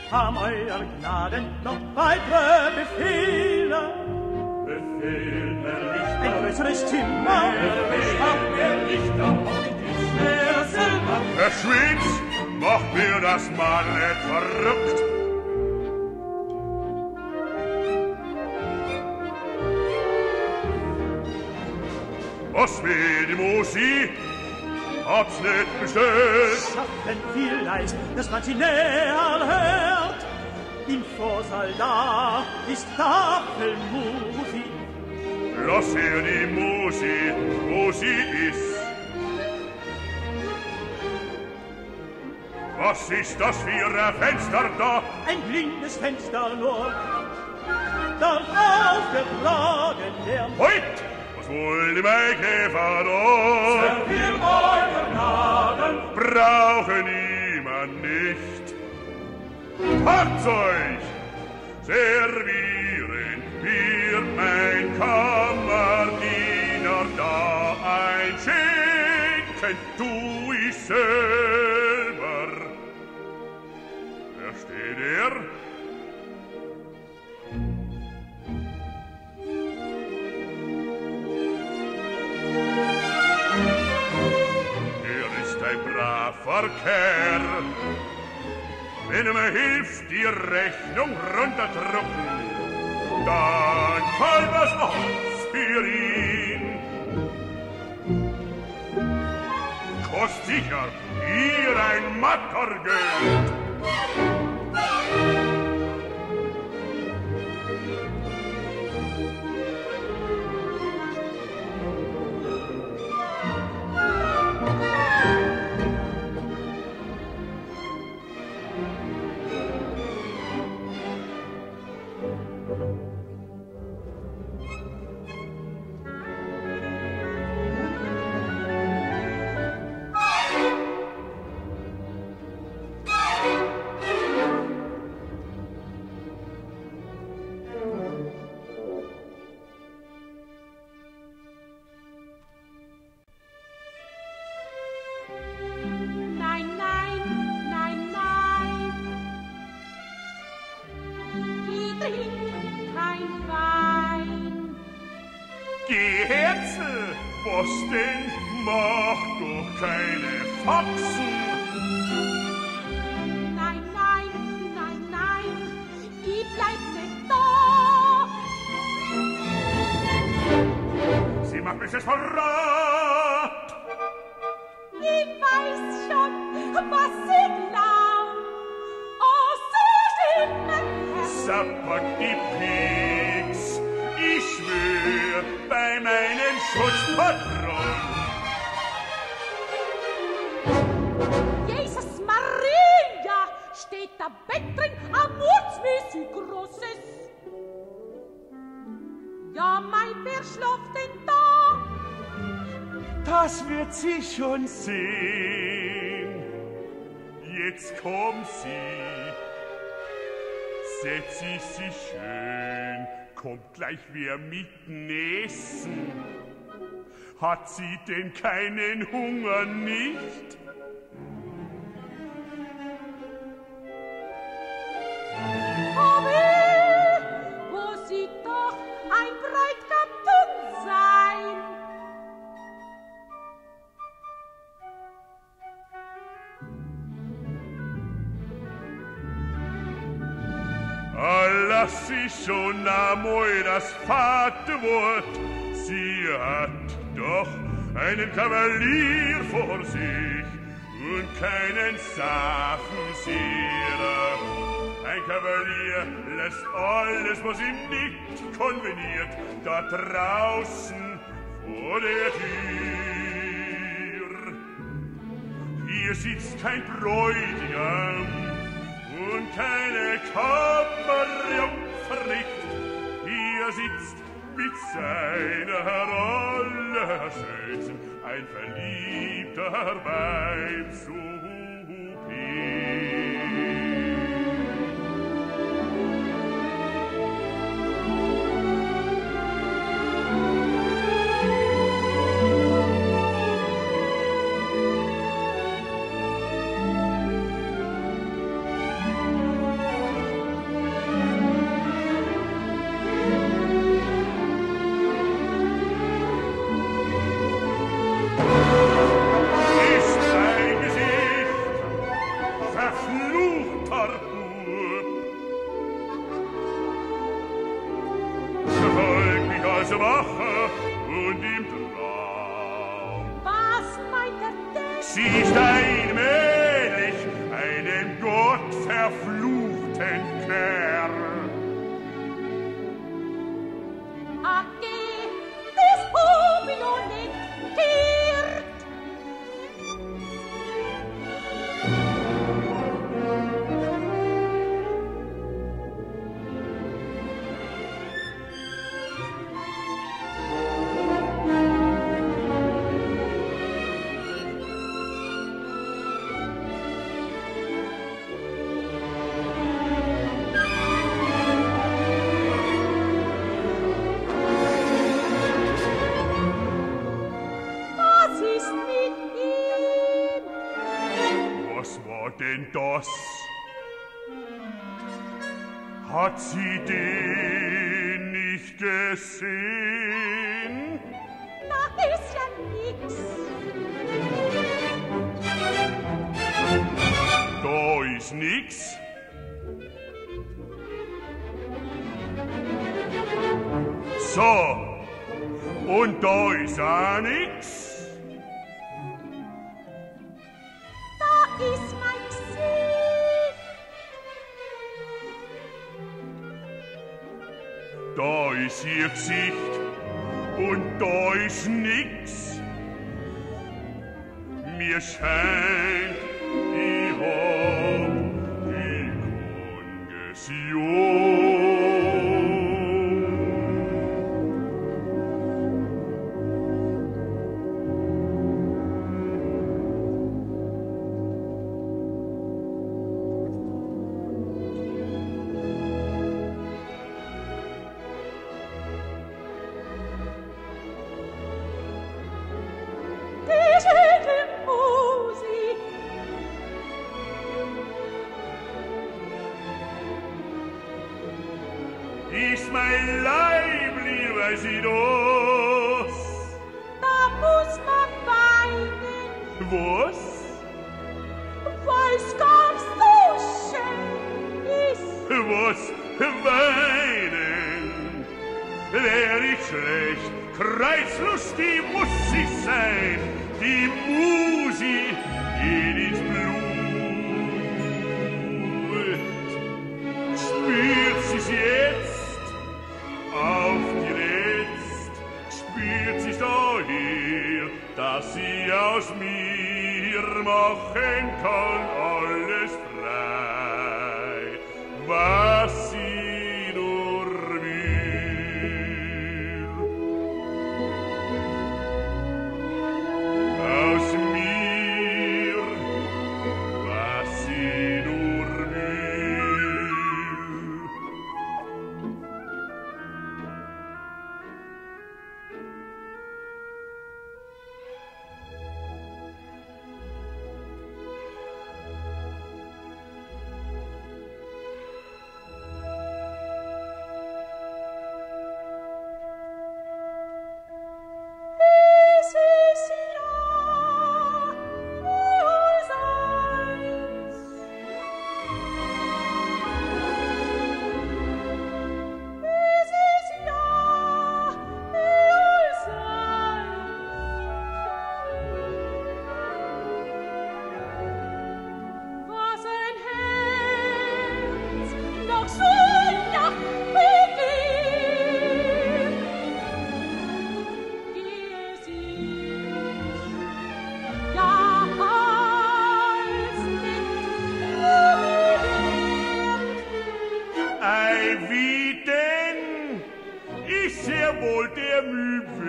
haben euer Gnaden noch weitere Befehle. Befehl mir Lichter, ein größeres Zimmer, Befehl mir Lichter auf die schwerer Silber. Herr Schwyz, macht mir das mal nicht verrückt. Was will die Musi? Hab's nicht bestellt. Schaffen vielleicht, dass man sie näher hört. Im Vorsaal da ist Tafelmusik. Lass her die Musi, wo sie ist. Was ist das für ein Fenster da? Ein blindes Fenster nur. Dort aufgetragen der Heut! Was wollt die Maikäfer da? Servier euer Gnaden. Brauchen niemand nicht. Habt's euch! Servieren wir mein Kammerdiener da ein Schenken tu ich selber. Versteht ihr? Ein braver Kerl. Wenn er mir hilft, die Rechnung runterdrücken, dann fällt das aus für ihn. Kost sicher hier ein Mattergeld. Was denn? Mach doch keine Faxen! Nein, nein, nein, nein, die bleibt nicht da! Sie macht mich jetzt Verrat! Ich weiß schon, was sie glaubt! Oh, so schlimm! Sapper die Pigs! Ich schwör bei meinem Schutzpatron! Jesus Maria, steht da Bett drin, amutsmäßig Großes. Ja, mein, wer schlaft denn da? Das wird sie schon sehen. Jetzt kommt sie. Setz sich sie schön. Kommt gleich wer mitten essen. Hat sie denn keinen Hunger nicht? Wo sieht doch ein Bräutigam dünn sein? Lass sie schon einmal das Vaterwort. Sie hat doch einen Kavalier vor sich und keinen Safensierer. Ein Kavalier lässt alles, was ihm nicht konveniert, da draußen vor der Tür. Hier sitzt kein Bräutigam und keine Kammerjungfer nicht. Hier sitzt mit seiner allerschönsten ein Verliebter beim Souper. ist wache und im Traum. Was meint denn? Siehst allmählich einen gottverfluchten Kerl. Age des Pobio nicht kehrt. Was ist mit ihm? Was war denn das? Hat sie den nicht gesehen? Da ist ja nix. Da ist nix. So, und da ist auch nix. Da ist mein Gesicht. Da ist ihr Gesicht und da ist nix. Mir scheint, ich hab die Kongestion. Die schöne Musik. Ist mein Leib, lieber Sidos? Da muss man weinen, Was? weil's gar so schön ist. Was? Weinen? Wär ich schlecht, kreuzlustig muss ich sein. Die Musik geht ins Blut. Spürt sie's jetzt auf die Letzt? Spürt sie's daher, dass sie aus mir machen kann alles frei, was sie nur will. Aus mir, was sie nur will. Es ist ja allseits. Es ist ja allseits. Was ein Herz noch so nach begehrt, wie es ist, ja als nicht umgekehrt. Ei, wie denn ist er wohl der Mühe wert?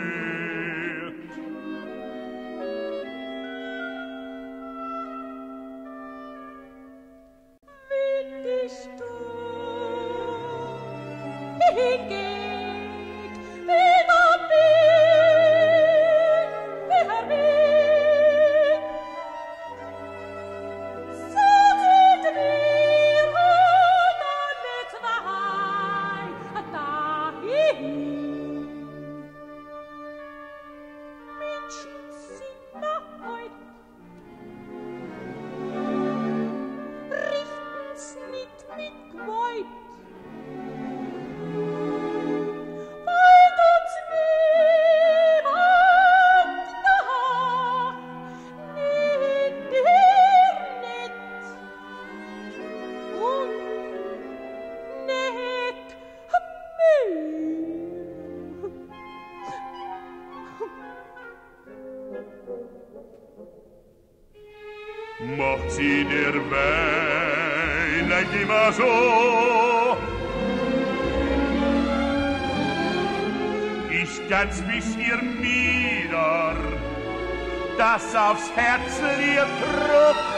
Wenn die Stunde hingeht, immer weg, so geht mir dann etwa dahin. Menschen sind noch heut, richten's nicht mit Gewalt. sie der Wein immer so. Ich ganz bis ihr Mieder, das aufs Herz ihr druckt.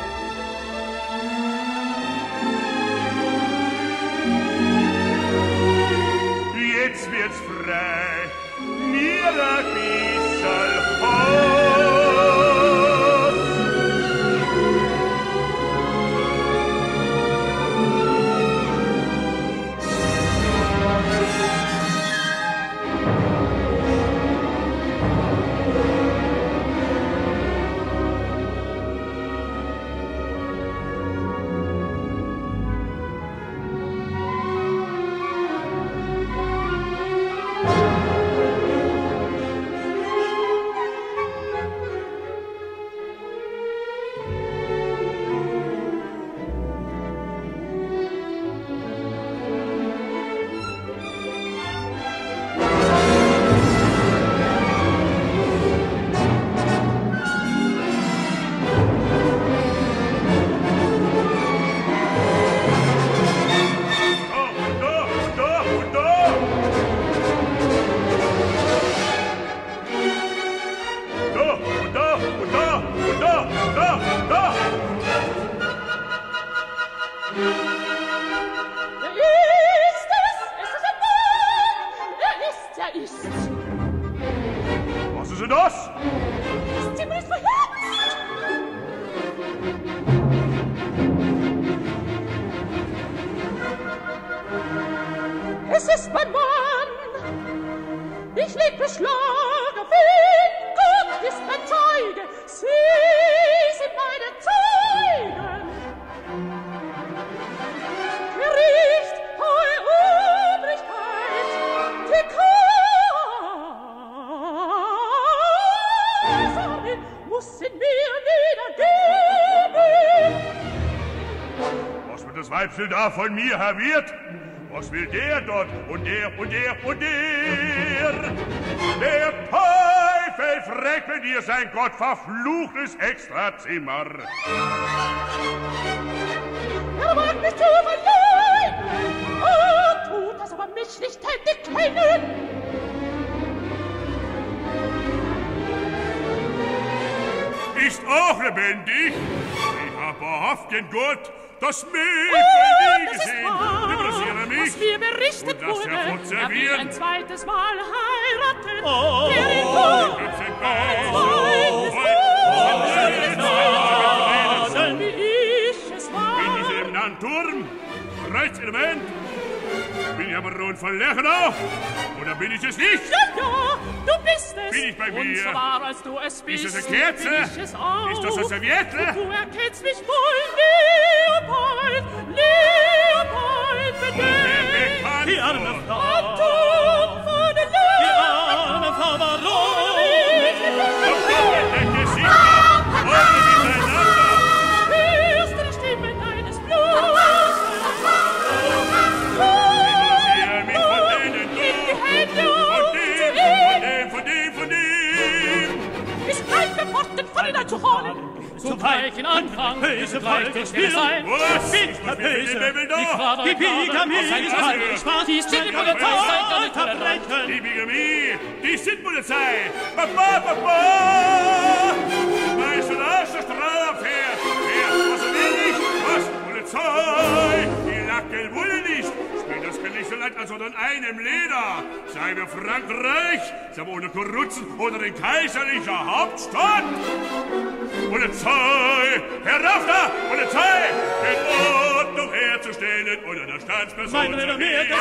Jetzt wird's frei, mir ein bisschen Haus. Was ist denn das? Das Zimmer ist verheizt! Es ist mein Mann! Ich leg beschlag auf ihn! Gott ist mein Zeuge! Sie sind meine Zeugen! Gericht, hohe Obrigkeit, die Kaiserin muss in mir wiedergeben. Was wird das Weibsel da von mir, Herr Wirt? Was will der dort und der und der und der? Der Teufel fragt mit dir sein Gott verfluchtes Extrazimmer. Er mag mich zu verleiden, tut das aber mich nicht tätig kennen. Ist auch lebendig. Ich hab wahrhaftig Gott das Mädchen nie gesehen. Interessiere mich. Was mir berichtet und das wurde, er will ein zweites Mal heiraten. Oh, der ihn wie ich es war. In diesem nahen Turm, Rechtselement, bin ich aber rund von Lechenau, oder bin ich es nicht? Ja, du bist es. Bin ich bei mir? Und so wahr, als du es bist, Ist das eine Kerze? bin ich es auch. Ist das eine Serviette? Du erkennst mich wohl, Leopold, bedeckt. die arme Frau, Anton von der die arme Frau Baron. Decke sie mal, heute miteinander. Hörst du die Stimme deines Bluts? Ist kein Gefochten von ihnen zu holen. Zum gleichen Anfang, Böse gleich Volk wird es sein. Was? Bitter böse, Die die Bigamie ist ein Spaß, Die ist die Polizei, Verbrechen. Die Bigamie, die sind Polizei. Papa, Papa! Weißt du das? Das Straffährt. Was will ich? Was? Polizei! Die Lackel wolle nicht. Spielt das Geld nicht so leid, als unter einem Leder. Sei wir Frankreich, sei wir ohne Karutzen oder in kaiserlicher Hauptstadt. Polizei! Herauf da! Polizei! Den Ordnung herzustellen und einer Staatsperson Mein Renommee, das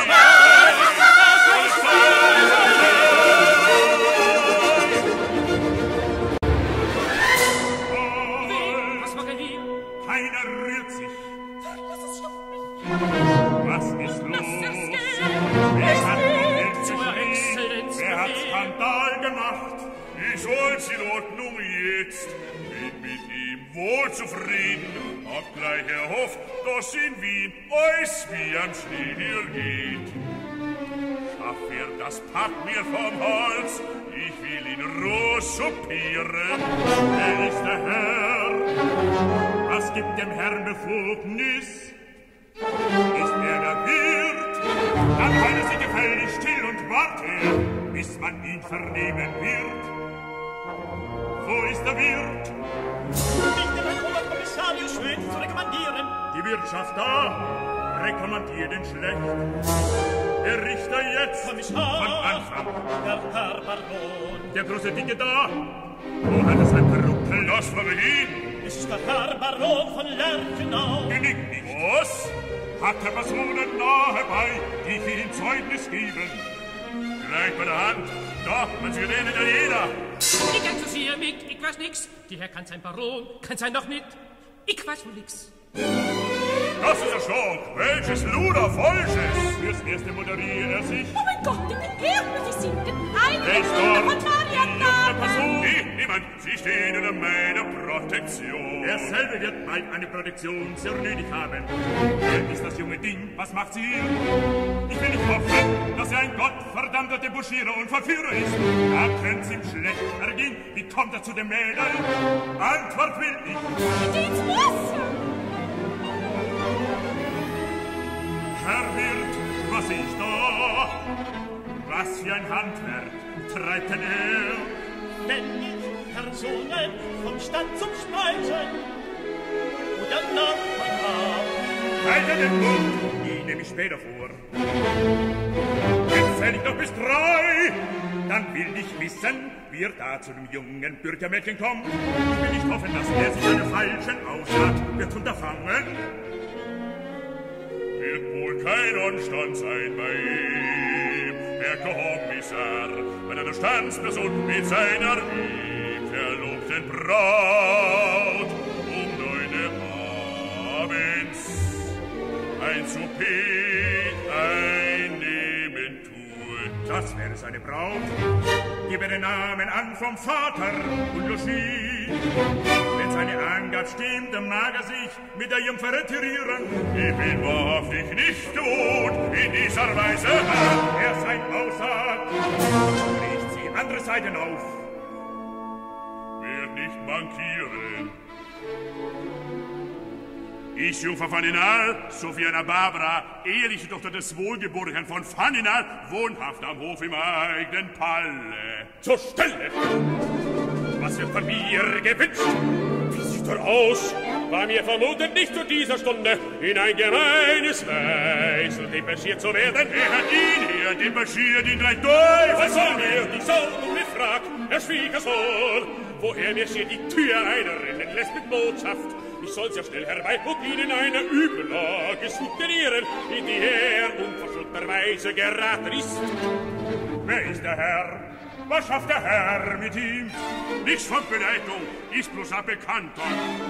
Was macht er hier? Keiner rührt sich. Lass es auf mich. Was ist los? Lass es gehen. Wer hat Es den geht zur Exzellenz? Exzellenz Wer hat Befehl. Skandal gemacht? Wie soll's in Ordnung jetzt? Bin mit ihm wohl zufrieden. Hab gleich erhofft, dass in Wien euch wie am Schnee hier geht. Schaff er das Pack mir vom Hals, ich will ihn roh soupieren. Er ist der Herr, was gibt dem Herrn Befugnis. Ist er der Wirt, dann halte sie gefällig still und warte, bis man ihn vernehmen wird. Wo ist der Wirt? Nicht der Herr Oberkommissarius schön zu rekommandieren. Die Wirtschaft da, rekommandiert ihn schlecht. Der Richter jetzt, Kommissar, von Anfang. Der Herr Baron. Der große Dicke da, wo hat er sein Perückel? Das war ihn. Es ist der Herr Baron von Lerchenau. Gelingt nicht. Was? Hat er Personen nahe bei, die für ihn Zeugnis geben? Gleich bei der Hand. Doch, man sieht redet ja jeder. Ich kann zu sehen, ich weiß nix. Die Herr kann sein Baron, kann sein noch nicht. Ich weiß wohl nix. Das ist ein Schock. Welches Luder Falsches. Fürs Erste moderiert er sich. Oh mein Gott, die Erde, sie sinken. Wer ist Eine dort? von Marianne. Person? Niemand. Sie stehen unter meiner Protektion. Derselbe wird bald eine Protektion sehr nötig haben. Wer ist das junge Ding? Was macht sie hier? Ich will nicht hoffen, dass er ein gottverdammter Debauchierer und Verführer ist. Da könnte es ihm schlecht ergehen. Wie kommt er zu dem Mädel? Antwort will ich. Geht ins Wasser. Herr Wirt, was sehe ich da? Was für ein Handwerk treibt denn er? Wenn ich Personen vom Stand zum Speisen oder Nachbarn hab. Halte den Mund, die nehme ich später vor. Jetzt zähl ich noch bis 3, dann will ich wissen, wie er da zu dem jungen Bürgermädchen kommt. Ich will nicht hoffen, dass er sich einen falschen Ausschlag wird unterfangen. Wird wohl kein Unstand sein bei ihm, Herr Kommissar, wenn eine Standsperson mit seiner lieb verlobten Braut 9 abends ein Souper einnehmen tut. Das wäre seine Braut. Gib ihr den Namen an vom Vater und Logis. Wenn seine Angabe stimmt, dann mag er sich mit der Jungfer retirieren. Ich will wahrhaftig nicht tun in dieser Weise. Er sein aussagt, bricht sie andere Seiten auf. Wird nicht mankieren. Ich, Jungfer Faninal, Sophiana Barbara, eheliche Tochter des Wohlgeborenen von Faninal, wohnhaft am Hof im eigenen Palle. Zur Stelle! Was wird von mir gewünscht? Wie sieht er aus? War mir vermutet nicht zu dieser Stunde in ein gemeines Weisel depeschiert zu werden. Wer hat ihn hier depeschiert in 3 Teufel? Was soll mir die saudumme Frag, Herr Schwiegersohn, woher mir hier die Tür einrennen lässt mit Botschaft? Ich soll sehr schnell herbei und Ihnen eine Übellage suggerieren, in die er unverschuldterweise geraten ist. Wer ist der Herr? Was schafft der Herr mit ihm? Nichts von Bedeutung, ist bloß ein Bekannter.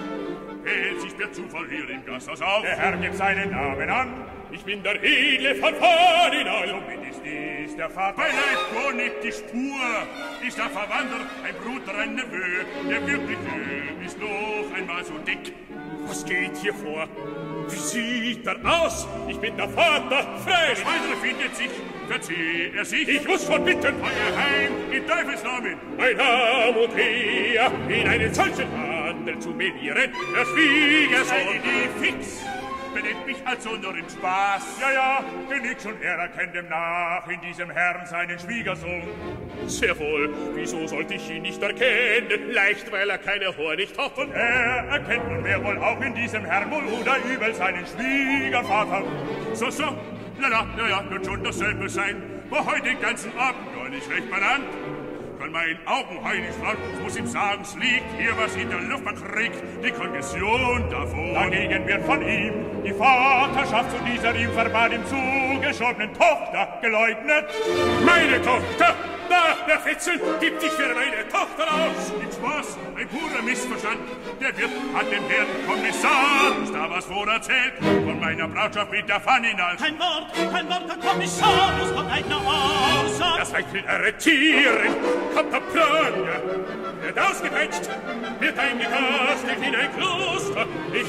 Hält sich per Zufall hier im Gasthaus auf. Der Herr gibt seinen Namen an. Ich bin der Edle von Faninal. Somit ist dies der Vater. Beileib gar nicht die Spur. Ist der Verwandter, ein Bruder, ein Neveu. Der wirkliche ist noch einmal so dick. Was geht hier vor? Wie sieht er aus? Ich bin der Vater, freilich. Das Weitere findet sich, verzieht er sich. Ich muss verbitten, euer Heim in Teufels Namen. Mein Arm und Heer in einen solchen Handel zu melieren. Der Schwiegersohn. Seid die fix? Benennt mich also nur im Spaß. Ja, ja, genügt schon, er erkennt demnach in diesem Herrn seinen Schwiegersohn. Sehr wohl, wieso sollte ich ihn nicht erkennen? Leicht, weil er keine Hornicht hat. Und er erkennt nunmehr wohl auch in diesem Herrn wohl oder übel seinen Schwiegervater. So, so, ja, wird schon dasselbe sein. War heute den ganzen Abend gar nicht recht benannt. Kann meinen Augen heilig fragen, ich muss ihm sagen, es liegt hier was in der Luft, man kriegt die Kongestion davon. Dagegen wird von ihm die Vaterschaft zu dieser ihm verbat ihm zugeschobenen Tochter geleugnet. Meine Tochter! Da, der Fetzel gibt dich für meine Tochter aus. Gibt's was? Ein purer Missverstand. Der Wirt hat dem Herrn Kommissar ist da was vorerzählt von meiner Brautschaft mit der Faninal. Kein Wort, Herr Kommissar, muss von einer Aussage. Das Weib will arretieren, kommt der Plan, wird ausgepeitscht, wird eingekastet in ein Kloster.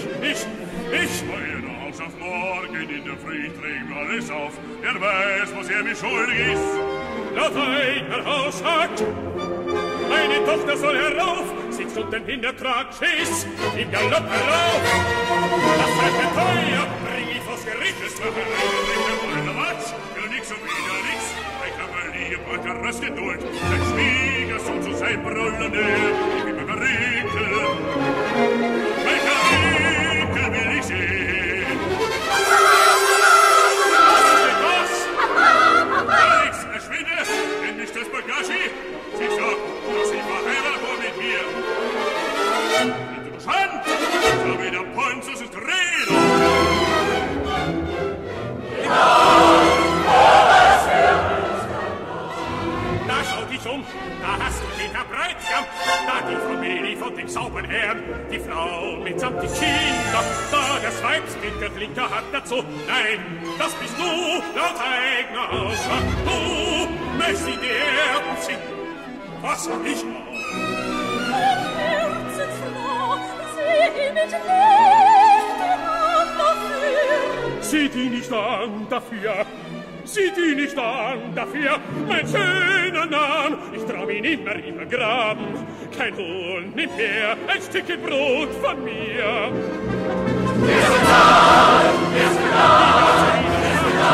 Ich heule aus auf morgen in der Früh, ich träg alles auf. Er weiß, was er mir schuldig ist. Laut einer Aussagt, meine Tochter soll herauf, sitzt und den Hintertrag schießt, im Galopp herauf. Das sei mir teuer, bring ich vors Gericht, es mache eine Matsch, für nix und wieder nix. Ein Kavalier braucht der Rest Geduld, sein Schwiegersohn zu sein Brüllen näher, ich bin mein Rinkel. Mein Rinkel will ich sehen. Was ist denn das? Felix, erschwinde, nenn mich das Bagashi. Sie sagt, dass sie verheiratet war mit mir. Interessant, so wie der Ponzus ist Rede. Da schau dich um, da hast du den Herr Bräutigam, da die Familie von dem sauberen Herrn, die Frau mitsamt die Kinder, da das Weibsbild der Flinker hat dazu. Nein, das bist du, laut eigener Ausschlag. Du möchtest die Erden ziehen. Was hab ich noch? Mein Herzensfrau, sieh mit Licht an dafür. Sieh die nicht an dafür, sieh die nicht an dafür, mein schöner Nahn, ich trau ihn immer graben. Kein Hund nimmt her ein Stückchen Brot von mir. Wir sind da, wir sind da, wir sind da,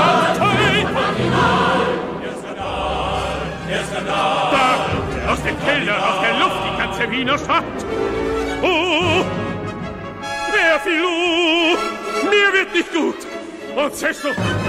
da, aus dem Keller, aus der Luft, die ganze Wiener Stadt. Oh, wer viel, mir wird nicht gut. Und sehst du,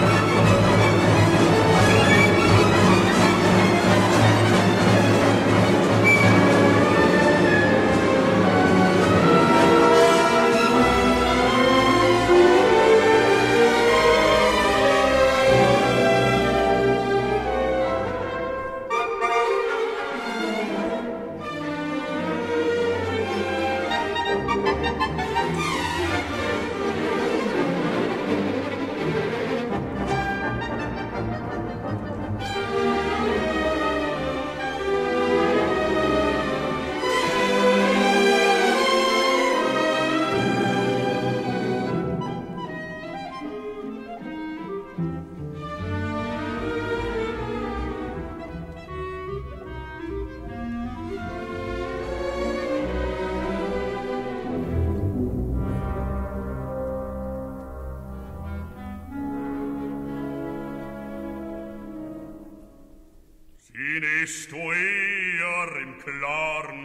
bist du eher im Klaren,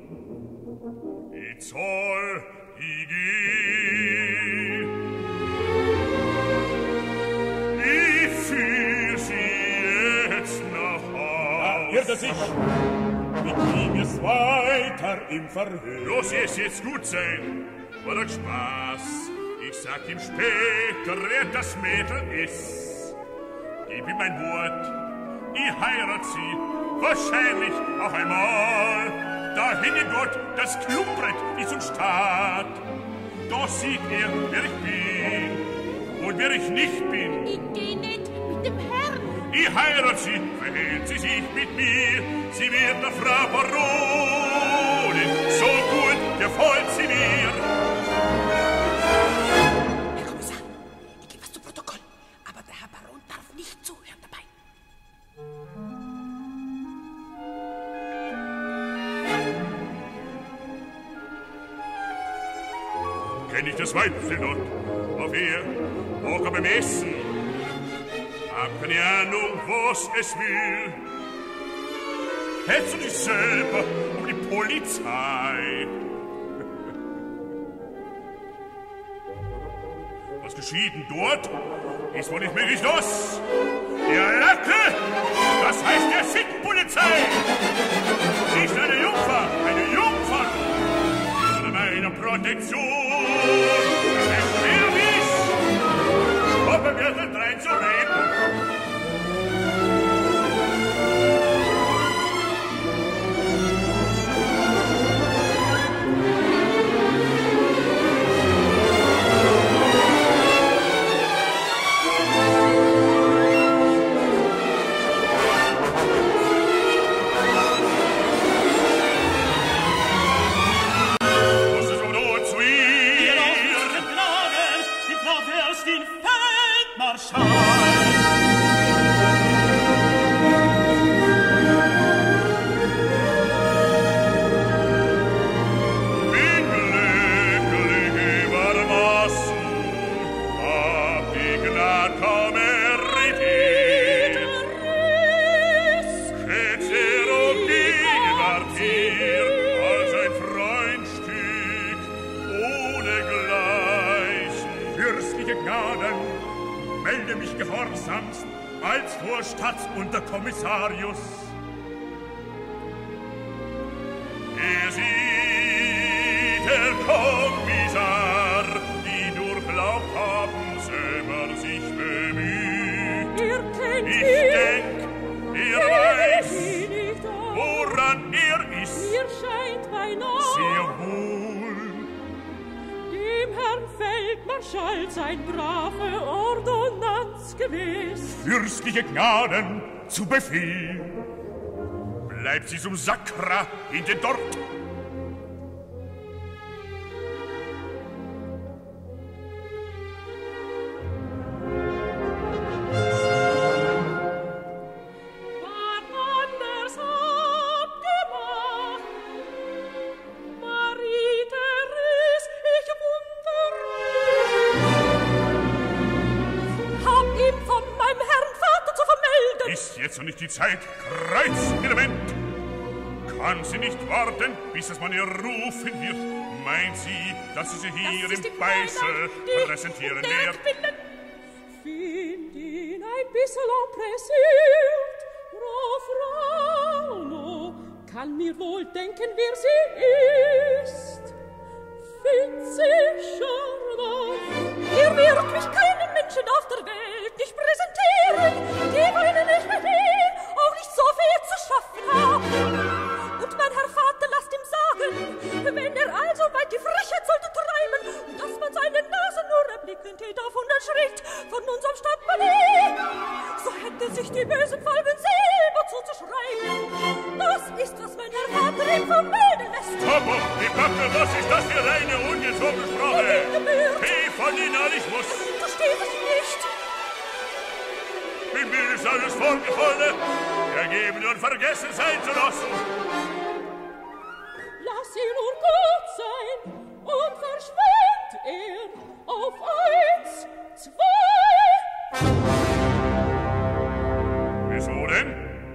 ich soll, ich geh. Ich führ sie jetzt nach Haus. Da irrt sich, wir kriegen es weiter im Verhör. Los, es jetzt gut sein, war doch Spaß. Ich sag ihm später, wer das Mädel ist. Gib ihm mein Wort, ich heirat sie, wahrscheinlich auch einmal. Dahin in Gott, das Klumbrett ist und Staat. Da sieht er, wer ich bin und wer ich nicht bin. Ich geh nicht mit dem Herrn. Ich heirat sie, verhält sie sich mit mir. Sie wird der Frau Baronin, so gut gefällt sie mir. Herr Kommissar, ich gebe was zu Protokoll, aber der Herr Baron darf nicht zuhören dabei. Kenn ich das Weibchen dort, auf ihr, auch beim Essen. Hab keine Ahnung, was es will. Hättest du dich selber um die Polizei? Was geschieht denn dort, ist wohl nicht möglich los. Der Lacke, das heißt der Sittenpolizei. Nicht eine Jungfer, eine Jungfer. Unter meiner Protektion. Es will mich, hoffen wir sind rein zu reden. Was ist um Not zu ihm? als Vorstadtunterkommissarius. Sieht der Kommissar, die durchlaucht haben, selber sich bemüht. Kennt ich denk, weiß, woran ist. Mir scheint beinahe sehr wohl. Dem Herrn Feldmarschall sein brave Ordonnanz gewiss. Fürstliche Gnaden zu Befehl. Bleibt sie zum Sakra hinten dort. Jetzt nicht die Zeit, Kreiselement. Kann sie nicht warten, bis es man ihr rufen wird? Meint sie, dass sie hier im Beißel präsentieren wird? Find ihn ein bisschen pressiert. Frau Frauno kann mir wohl denken, wer sie ist. Find sie charmant. Ihr wird mich keinem Menschen auf der Welt nicht präsentieren, die weinen nicht mit ihm, auch nicht so viel zu schaffen haben. Und mein Herr Vater lasst ihm sagen, wenn also weit die Frechheit sollte treiben, dass man seine Nase nur erblicken tät auf 100 Schritt von unserem Stadtpalais, so hätte sich die bösen Folgen selber zuzuschreiben. Das ist, was mein Herr Vater ihm vermelden lässt. Aber, die Backe, was ist das für eine ungezogene Sprache? Hey, von Idealismus. Versteht es nicht. Wie mir ist alles vorgefallen, ergeben und vergessen sein zu lassen. Lass ihn nur gut sein und verschwindet er auf 1, 2. Wieso denn?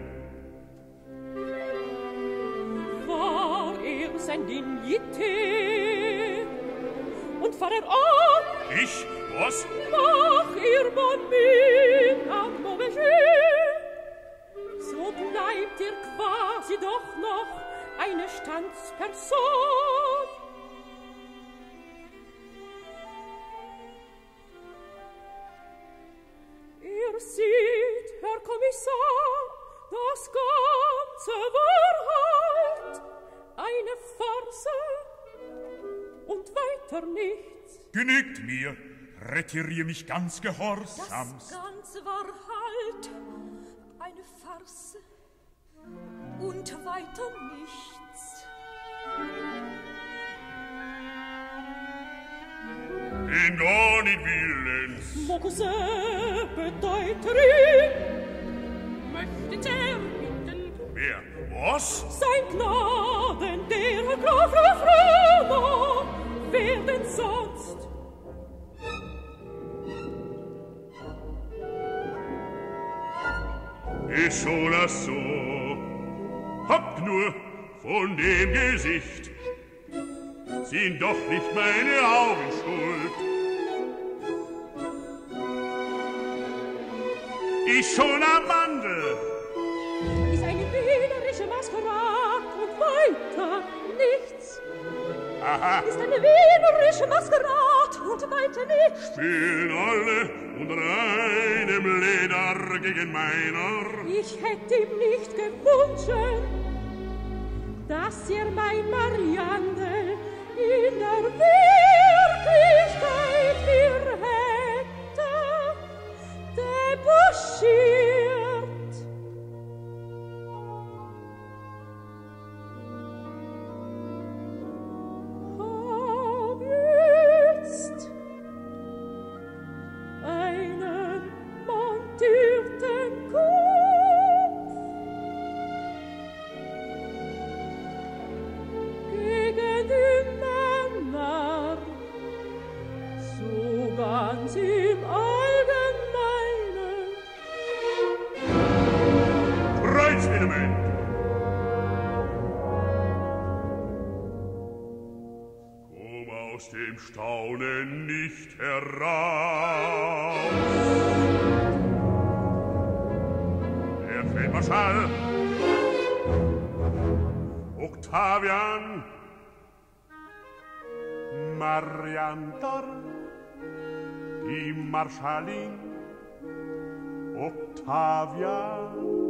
War er sein Dignität und fahr er an. Ich? Was? Mach ihr Moment am Mauvais. So bleibt er quasi doch noch eine Standsperson. Ihr seht, Herr Kommissar, das Ganze war halt eine Farce und weiter nichts. Genügt mir. Retirier mich ganz gehorsam. Das Ganze war halt eine Farce und weiter nichts. In gar nicht willens. Mon cousin bedeuterin. Möchtet er bitten? Wer? Was? Sein Gnaden, der Herr Graf Refrema. Wer denn sonst? Ist schon das so. Habt nur von dem Gesicht. Sind doch nicht meine Augen schuld. Ist schon am Wandel. Ist eine wienerische Maskerade und weiter nichts. Aha. Ist eine wienerische Maskerade und weiter nichts. Spielen alle unter einem Leder gegen meiner. Ich hätte ihm nicht gewünscht, dass er mein Mariandel in der Wirklichkeit mir hätte debauchiert. Hab jetzt einen montierten Kopf gegen die Männer, so ganz im Allgemeinen. Reizelement. Komm aus dem Staunen nicht heraus. Feldmarschall Octavian Mariantor die Marschallin Octavia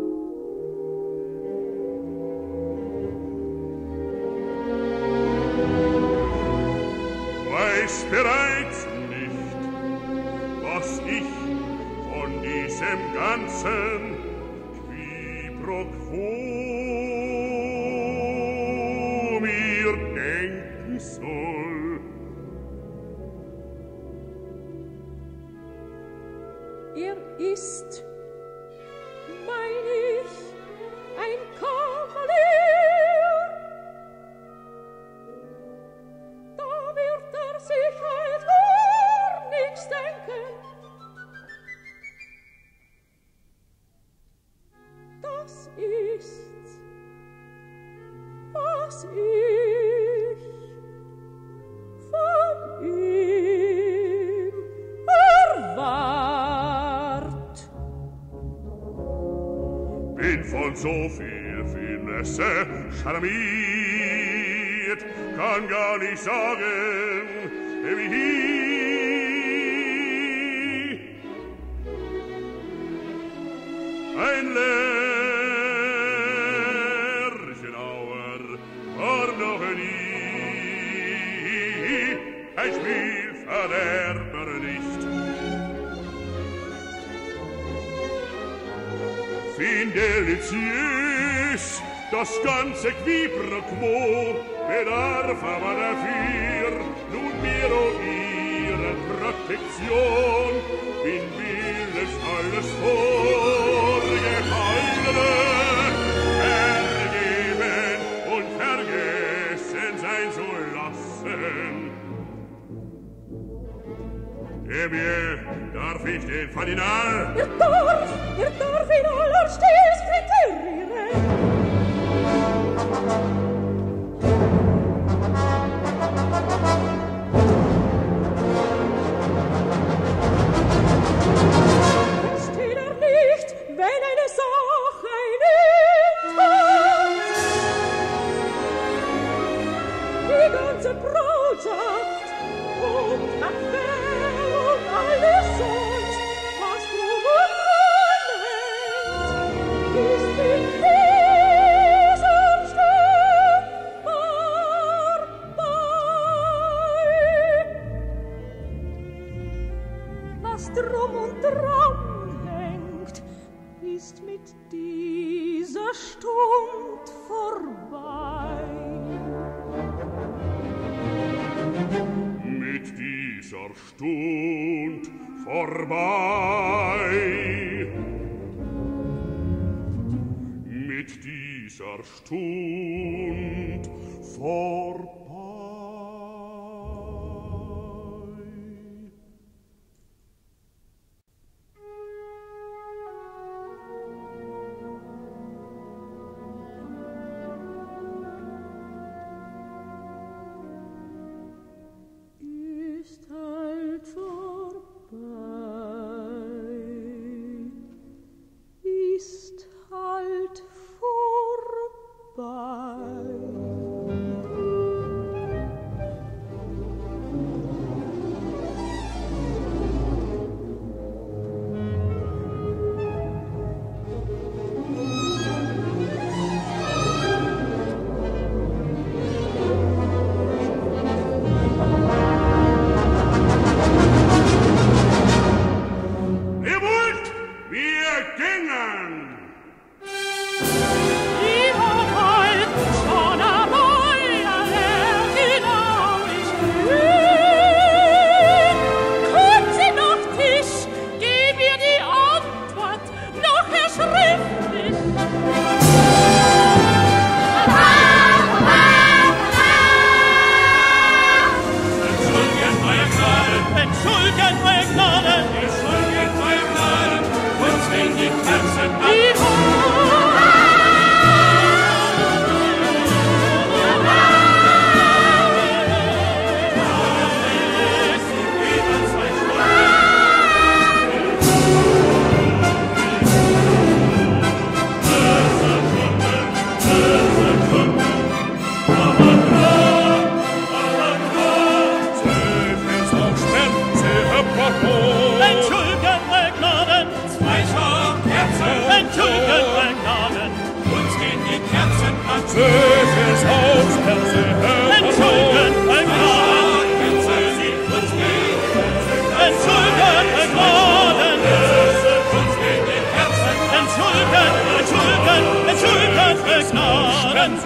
weiß bereits nicht, was ich von diesem ganzen qui pro quo mir denken soll. Ist, mein ich, ein Kavalier. Da wird sich halt gar nichts denken. Das ist, was ich von ihm erwart. Bin von so viel Finesse charmiert, kann gar nicht sagen, wie ein Lerchenauer war noch nie ein Spielverderber nicht. Fin delicieux, das ganze qui pro quo bedarf aber dafür nunmehr ihrer Protektion. Bin willens alles Vorgefallene vergeben und vergessen sein zu lassen. Mir darf ich den Ferdinand? Er darf in aller Stils kriterieren. Versteht nicht, wenn eine Sache nicht hat. Die ganze Bratschaft und Kaffee und alles sonst, was drum und dran hängt, ist in dieser Stund vorbei. Was drum und dran hängt, ist mit dieser Stund vorbei. Mit dieser Stund vorbei. Mit dieser Stund vorbei. Ist halt vorbei, ist halt vorbei. Französisch Haus, Perse, Entschuldigen, ein Gnaden! Entschuldigen, ein Gnaden! Entschuldigen, ein Gnaden!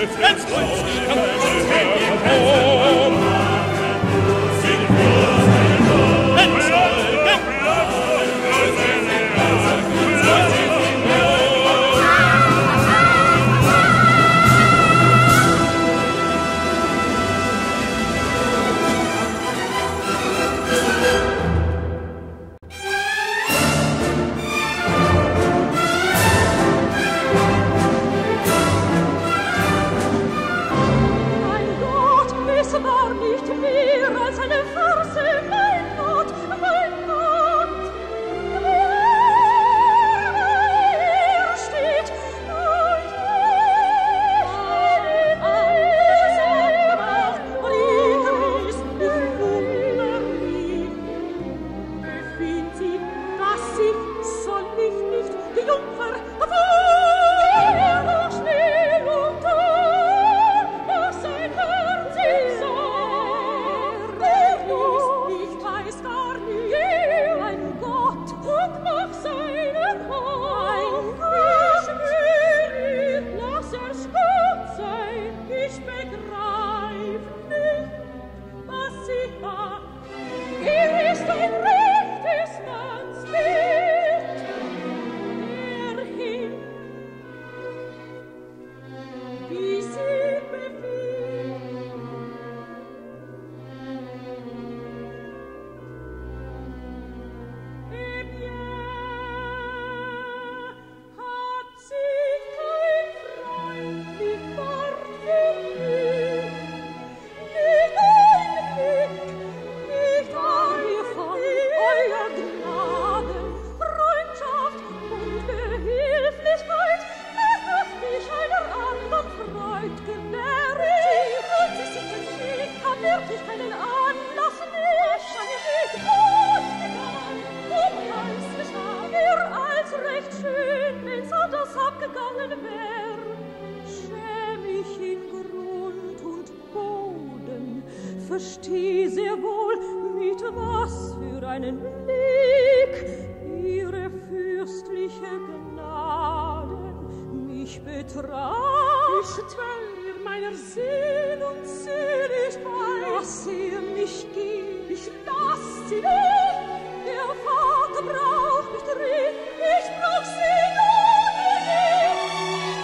Versteh sehr wohl, mit was für einen Blick ihre fürstliche Gnaden mich betraf. Ich teil ihr meiner Seel und Seligkeit. Lass ihr mich gehen, ich lass sie nicht. Der Vater braucht mich drin, ich brauch sie nur nicht.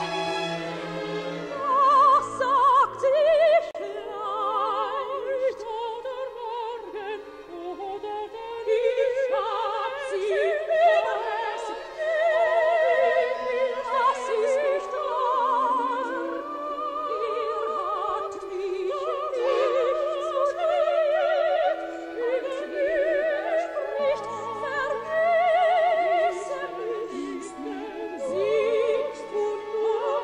Was sagt ich leicht oder morgen oder denn ich hab sie überlässig. Das ist nicht wahr. Hat mich nicht so lieb. Spricht, vergesse mich, denn siehst du nur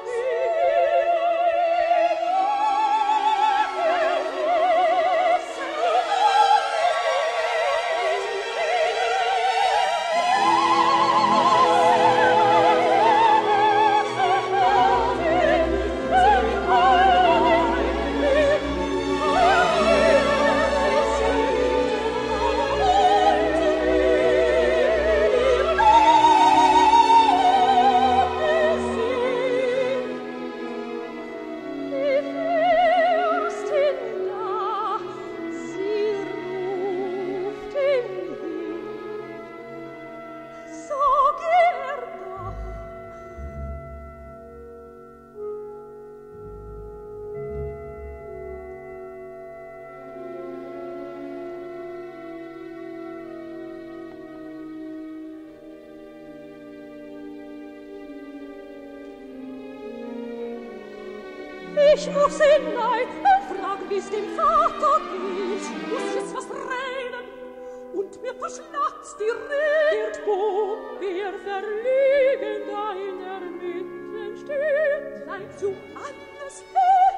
Ich muss hinein und fragen, wie's dem Vater geht. Ich muss jetzt was reinen und mir verschlatzt die Rede. Wo wer verlegen da in der Mitte steht, leid zu alles hin.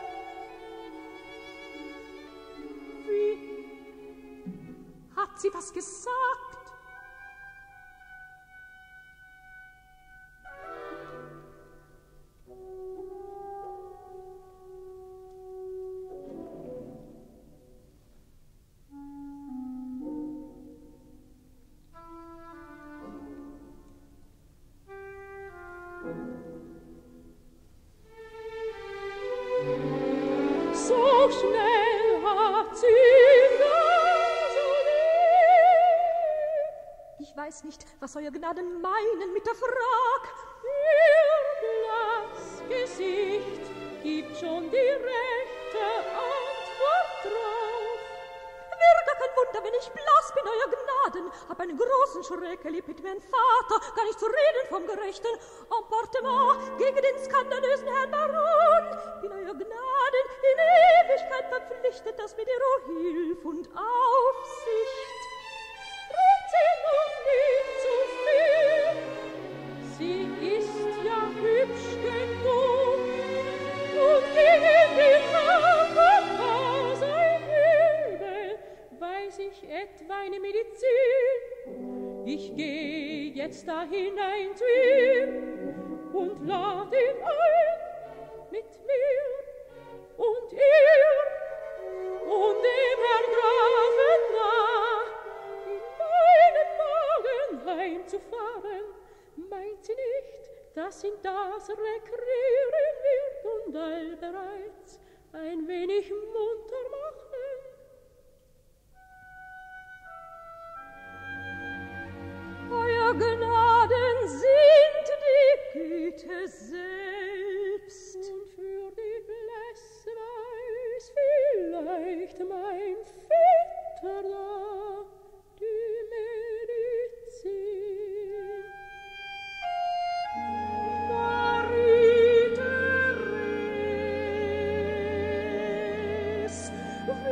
Wie? Hat sie was gesagt? was euer Gnaden meinen mit der Frag? Ihr Blassgesicht gibt schon die rechte Antwort drauf. Wär gar kein Wunder, wenn ich blass bin, euer Gnaden, hab einen großen Schreck erlebt mit meinem Vater, gar nicht zu reden vom gerechten Emportement gegen den skandalösen Herrn Baron. Bin euer Gnaden in Ewigkeit verpflichtet, dass mir ihre Hilfe und Aufsicht. Redet sie nun nicht zu viel, sie ist ja hübsch genug, und gegen die Vater sei übel, weiß ich etwa eine Medizin. Ich geh jetzt da hinein zu ihm und lad ihn ein mit mir und ihr und dem Herrn Grafen nah in meinen Wagen heimzufahren. Meint sie nicht, dass ihn das rekreieren wird und allbereits ein wenig munter machen? Euer Gnaden sind die Güte selbst. Und für die Blässe weiß vielleicht mein Vetter da die Medizin. Marie-Therese,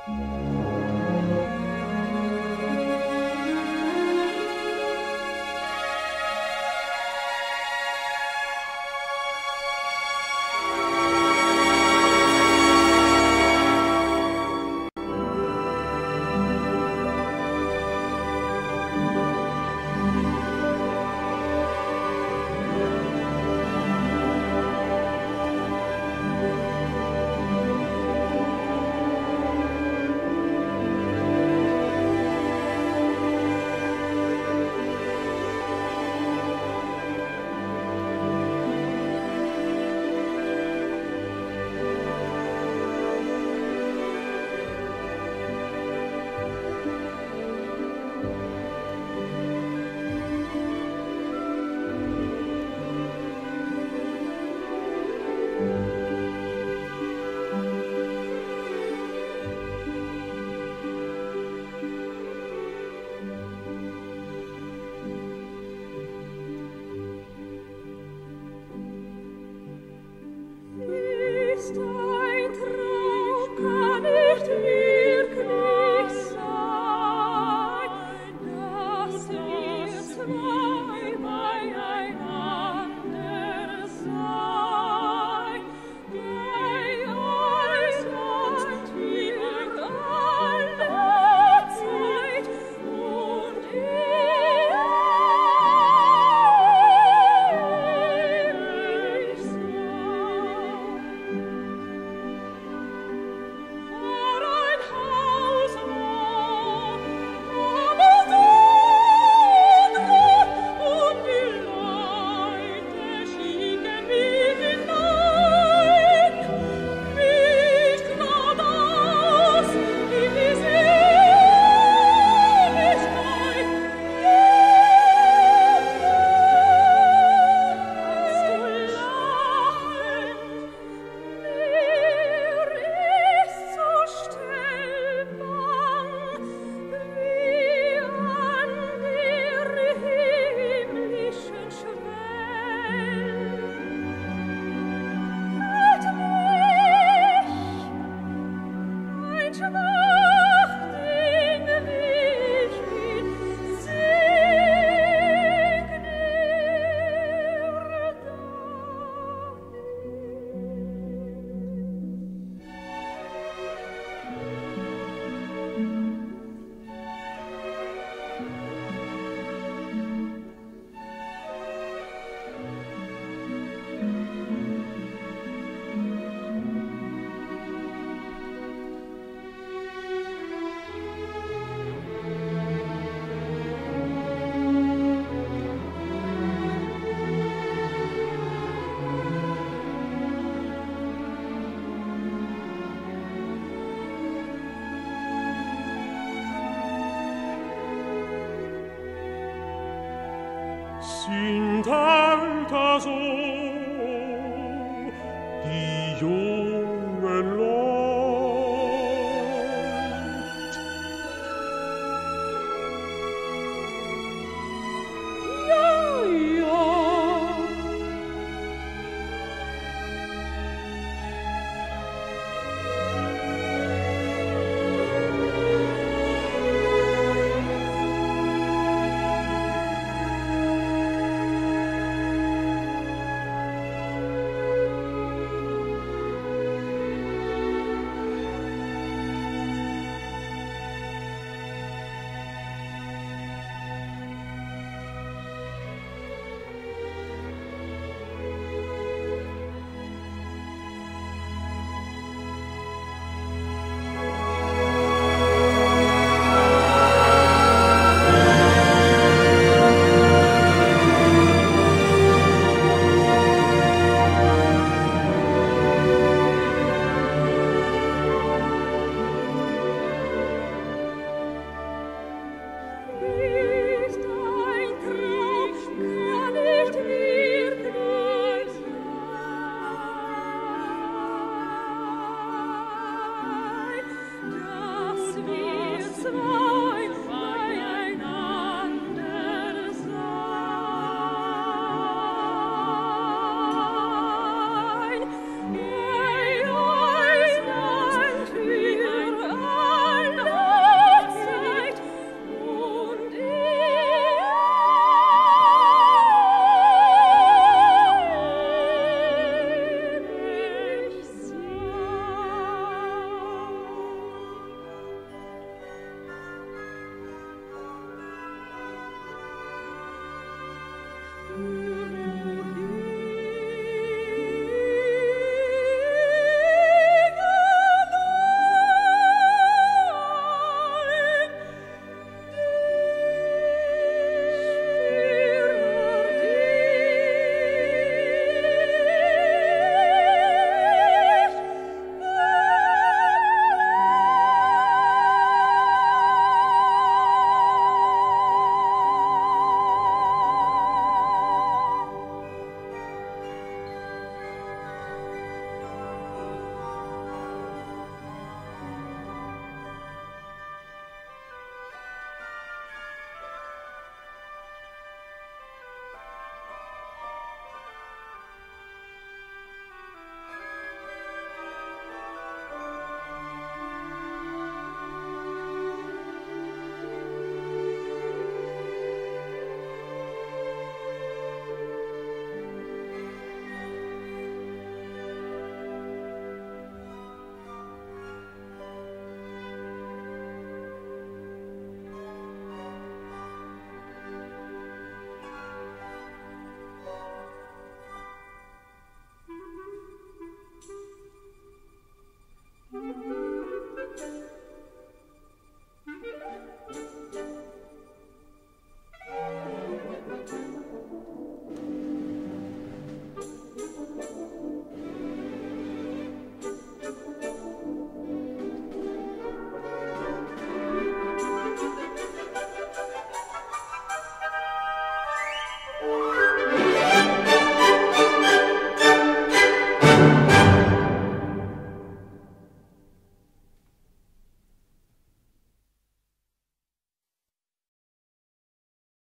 Sind